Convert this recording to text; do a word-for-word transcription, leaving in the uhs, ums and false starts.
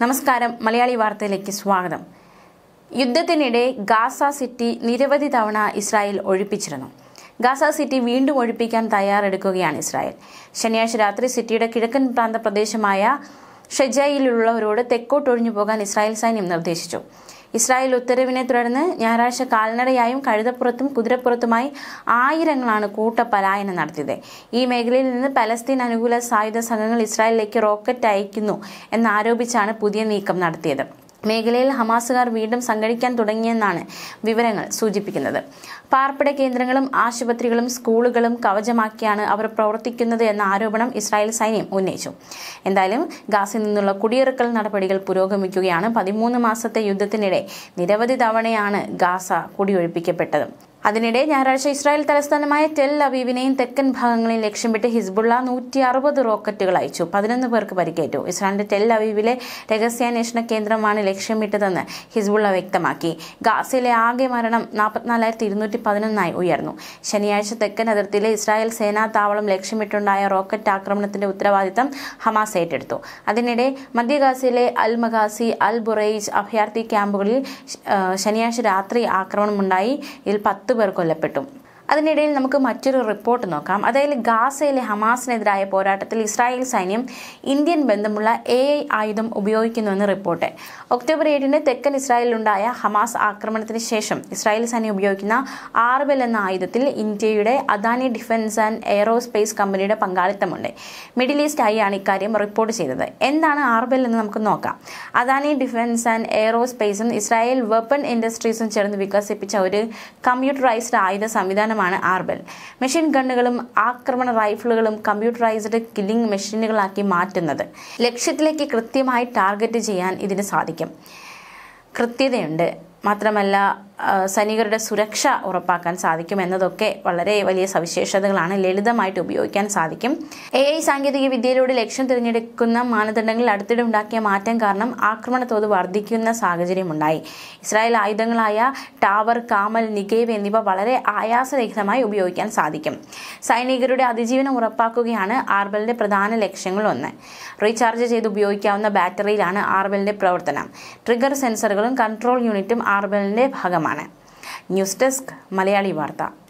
നമസ്കാരം, മലയാളി വാർത്തയിലേക്ക് സ്വാഗതം. യുദ്ധത്തിനിടെ ഗാസ സിറ്റി നിരവധി തവണ ഇസ്രായേൽ ഒഴിപ്പിച്ചിരുന്നു. ഗാസ സിറ്റി വീണ്ടും ഒഴിപ്പിക്കാൻ തയ്യാറെടുക്കുകയാണ് ഇസ്രായേൽ. ശനിയാഴ്ച രാത്രി സിറ്റിയുടെ കിഴക്കൻ പ്രാന്ത പ്രദേശമായ ഷെജയിലുള്ളവരോട് തെക്കോട്ടൊഴിഞ്ഞു പോകാൻ ഇസ്രായേൽ സൈന്യം നിർദ്ദേശിച്ചു. ഇസ്രായേൽ ഉത്തരവിനെ തുടർന്ന് ഞായറാഴ്ച കാൽനടയായും കഴുതപ്പുറത്തും കുതിരപ്പുറത്തുമായി ആയിരങ്ങളാണ് കൂട്ടപലായനം നടത്തിയത്. ഈ മേഖലയിൽ നിന്ന് പലസ്തീൻ അനുകൂല സായുധ സംഘങ്ങൾ ഇസ്രായേലിലേക്ക് റോക്കറ്റ് അയക്കുന്നു എന്നാരോപിച്ചാണ് പുതിയ നീക്കം നടത്തിയത്. മേഖലയിൽ ഹമാസുകാർ വീണ്ടും സംഘടിക്കാൻ തുടങ്ങിയെന്നാണ് വിവരങ്ങൾ സൂചിപ്പിക്കുന്നത്. പാർപ്പിട കേന്ദ്രങ്ങളും ആശുപത്രികളും സ്കൂളുകളും കവചമാക്കിയാണ് അവർ പ്രവർത്തിക്കുന്നത് എന്ന ആരോപണം ഇസ്രായേൽ സൈന്യം ഉന്നയിച്ചു. എന്തായാലും ഗാസയിൽ നിന്നുള്ള കുടിയിറക്കൽ നടപടികൾ പുരോഗമിക്കുകയാണ്. പതിമൂന്ന് മാസത്തെ യുദ്ധത്തിനിടെ നിരവധി തവണയാണ് ഗാസ കുടിയൊഴിപ്പിക്കപ്പെട്ടത്. അതിനിടെ ഞായറാഴ്ച ഇസ്രായേൽ തലസ്ഥാനമായ ടെൽ അവീവിനെയും തെക്കൻ ഭാഗങ്ങളെയും ലക്ഷ്യമിട്ട് ഹിസ്ബുള്ള നൂറ്റി അറുപത് റോക്കറ്റുകൾ അയച്ചു. പതിനൊന്ന് പേർക്ക് പരിക്കേറ്റു. ഇസ്രായേലിന്റെ ടെൽ അവീവിലെ രഹസ്യാന്വേഷണ കേന്ദ്രമാണ് ലക്ഷ്യമിട്ടതെന്ന് ഹിസ്ബുള്ള വ്യക്തമാക്കി. ഗാസയിലെ ആകെ മരണം നാൽപ്പത്തിനാലായിരത്തി ഇരുന്നൂറ്റി പതിനൊന്നായി ഉയർന്നു. ശനിയാഴ്ച തെക്കൻ അതിർത്തിയിലെ ഇസ്രായേൽ സേനാ താവളം ലക്ഷ്യമിട്ടുണ്ടായ റോക്കറ്റ് ആക്രമണത്തിന്റെ ഉത്തരവാദിത്തം ഹമാസ് ഏറ്റെടുത്തു. അതിനിടെ മധ്യ ഗാസയിലെ അൽ മഗാസി, അൽ ബുറൈജ് അഭയാർത്ഥി ക്യാമ്പുകളിൽ ശനിയാഴ്ച രാത്രി ആക്രമണമുണ്ടായി. ഇതിൽ പത്ത് പേർ കൊല്ലപ്പെട്ടു. അതിനിടയിൽ നമുക്ക് മറ്റൊരു റിപ്പോർട്ട് നോക്കാം. അതായത് ഗാസയിലെ ഹമാസിനെതിരായ പോരാട്ടത്തിൽ ഇസ്രായേൽ സൈന്യം ഇന്ത്യൻ ബന്ധമുള്ള എ ഐ ആയുധം ഉപയോഗിക്കുന്നുവെന്ന് റിപ്പോർട്ട്. ഒക്ടോബർ ഏഴിന് തെക്കൻ ഇസ്രായേലിലുണ്ടായ ഹമാസ് ആക്രമണത്തിന് ശേഷം ഇസ്രായേൽ സൈന്യം ഉപയോഗിക്കുന്ന ആർബെൽ എന്ന ആയുധത്തിൽ ഇന്ത്യയുടെ അദാനി ഡിഫൻസ് ആൻഡ് എയ്റോസ്പേസ് കമ്പനിയുടെ പങ്കാളിത്തമുണ്ട്. മിഡിൽ ഈസ്റ്റ് ഐ ആണ് ഇക്കാര്യം റിപ്പോർട്ട് ചെയ്തത്. എന്താണ് ആർബെൽ എന്ന് നമുക്ക് നോക്കാം. അദാനി ഡിഫൻസ് ആൻഡ് എയ്റോസ്പേസും ഇസ്രായേൽ വെപ്പൺ ഇൻഡസ്ട്രീസും ചേർന്ന് വികസിപ്പിച്ച ഒരു കമ്പ്യൂട്ടറൈസ്ഡ് ആയുധ സംവിധാനം ആർബെൽ. മെഷീൻ ഗണ്ണുകളും ആക്രമണ റൈഫിളുകളും കമ്പ്യൂട്ടറൈസ്ഡ് കില്ലിംഗ് മെഷീനുകളാക്കി മാറ്റുന്നത്. ലക്ഷ്യത്തിലേക്ക് കൃത്യമായി ടാർഗറ്റ് ചെയ്യാൻ ഇതിന് സാധിക്കും. കൃത്യതയുണ്ട്. മാത്രമല്ല സൈനികരുടെ സുരക്ഷ ഉറപ്പാക്കാൻ സാധിക്കും എന്നതൊക്കെ വളരെ വലിയ സവിശേഷതകളാണ്. ലളിതമായിട്ട് ഉപയോഗിക്കാൻ സാധിക്കും. എ ഐ സാങ്കേതിക വിദ്യയിലൂടെ ലക്ഷ്യം തിരഞ്ഞെടുക്കുന്ന മാനദണ്ഡങ്ങളിൽ അടുത്തിടെ ഉണ്ടാക്കിയ മാറ്റം കാരണം ആക്രമണ തോത് വർദ്ധിക്കുന്ന സാഹചര്യമുണ്ടായി. ഇസ്രായേൽ ആയുധങ്ങളായ ടാവർ, കാമൽ, നിഗേവ് എന്നിവ വളരെ ആയാസരഹിതമായി ഉപയോഗിക്കാൻ സാധിക്കും. സൈനികരുടെ അതിജീവനം ഉറപ്പാക്കുകയാണ് ആർബെലിന്റെ പ്രധാന ലക്ഷ്യങ്ങളൊന്ന്. റീചാർജ് ചെയ്ത് ഉപയോഗിക്കാവുന്ന ബാറ്ററിയിലാണ് ആർബെലിന്റെ പ്രവർത്തനം. ട്രിഗർ സെൻസറുകളും കൺട്രോൾ യൂണിറ്റും ആർബെലിന്റെ ഭാഗമാണ്. ന്യൂസ് ഡെസ്ക്, മലയാളി വാർത്ത.